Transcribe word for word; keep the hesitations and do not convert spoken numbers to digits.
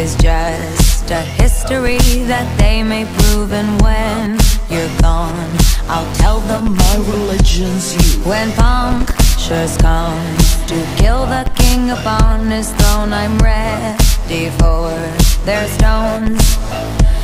is just a history that they may prove. And when you're gone, I'll tell them my religion's you. When punctures come to kill the king upon his throne, I'm ready for their stones.